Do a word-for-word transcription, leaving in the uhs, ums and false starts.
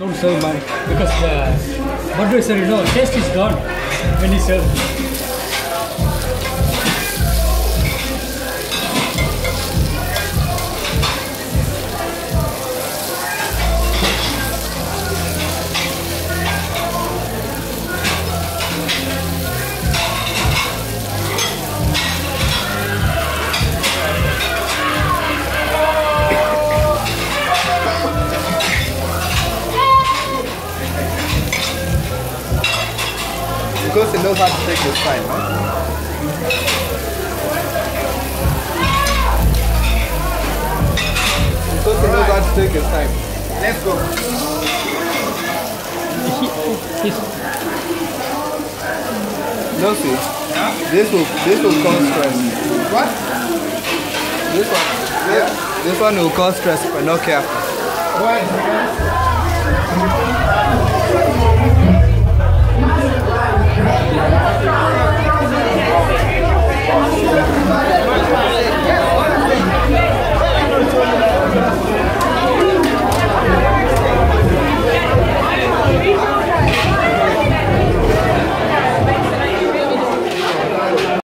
Don't serve man because the what do you say? You know, taste is gone when you serve. Because he knows how to take his time, huh? Because he knows how to take his time. Let's go. No, see, yeah? this will this will cause stress. What? This one, yeah. This one will cause stress if we're not careful. Why?